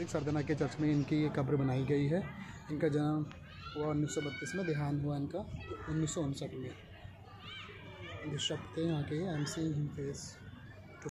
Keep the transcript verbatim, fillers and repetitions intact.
सरदना के चर्च में इनकी कब्र बनाई गई है। इनका जन्म हुआ उन्नीस सौ बत्तीस में, देहांत हुआ इनका उन्नीस सौ उनसठ में। ये शब्द थे यहाँ के। I am seeing him face.